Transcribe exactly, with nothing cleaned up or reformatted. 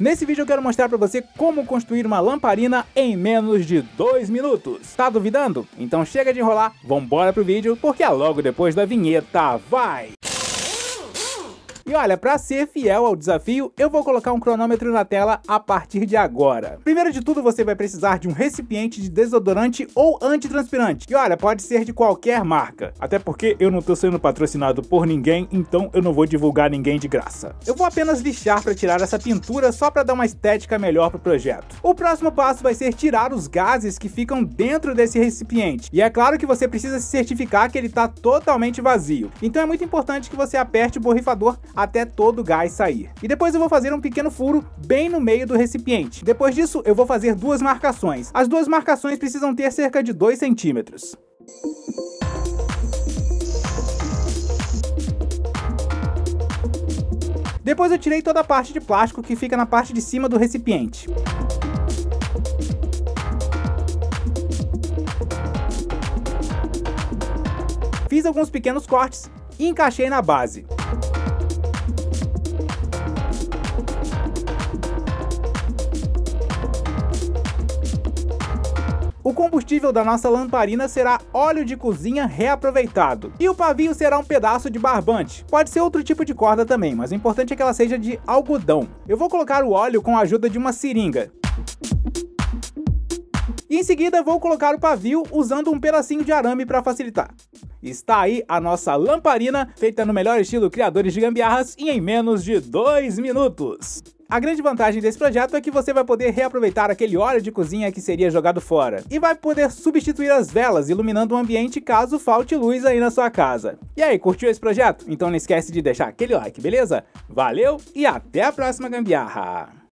Nesse vídeo eu quero mostrar para você como construir uma lamparina em menos de dois minutos. Tá duvidando? Então chega de enrolar, vambora pro vídeo, porque é logo depois da vinheta, vai! E olha, para ser fiel ao desafio, eu vou colocar um cronômetro na tela a partir de agora. Primeiro de tudo, você vai precisar de um recipiente de desodorante ou antitranspirante. E olha, pode ser de qualquer marca. Até porque eu não tô sendo patrocinado por ninguém, então eu não vou divulgar ninguém de graça. Eu vou apenas lixar para tirar essa pintura só para dar uma estética melhor pro projeto. O próximo passo vai ser tirar os gases que ficam dentro desse recipiente. E é claro que você precisa se certificar que ele tá totalmente vazio. Então é muito importante que você aperte o borrifador até todo o gás sair. E depois eu vou fazer um pequeno furo bem no meio do recipiente. Depois disso, eu vou fazer duas marcações. As duas marcações precisam ter cerca de dois centímetros. Depois eu tirei toda a parte de plástico que fica na parte de cima do recipiente. Fiz alguns pequenos cortes e encaixei na base. O combustível da nossa lamparina será óleo de cozinha reaproveitado. E o pavio será um pedaço de barbante. Pode ser outro tipo de corda também, mas o importante é que ela seja de algodão. Eu vou colocar o óleo com a ajuda de uma seringa. E em seguida vou colocar o pavio usando um pedacinho de arame para facilitar. Está aí a nossa lamparina, feita no melhor estilo Criadores de Gambiarras e em menos de dois minutos. A grande vantagem desse projeto é que você vai poder reaproveitar aquele óleo de cozinha que seria jogado fora. E vai poder substituir as velas, iluminando o ambiente caso falte luz aí na sua casa. E aí, curtiu esse projeto? Então não esquece de deixar aquele like, beleza? Valeu e até a próxima gambiarra!